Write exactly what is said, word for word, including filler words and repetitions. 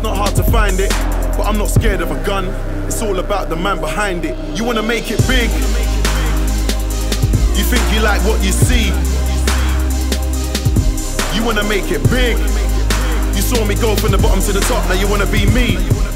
not hard to find it, but I'm not scared of a gun. It's all about the man behind it. You wanna make it big, you think you like what you see. You wanna make it big, you saw me go from the bottom to the top, now you wanna be me.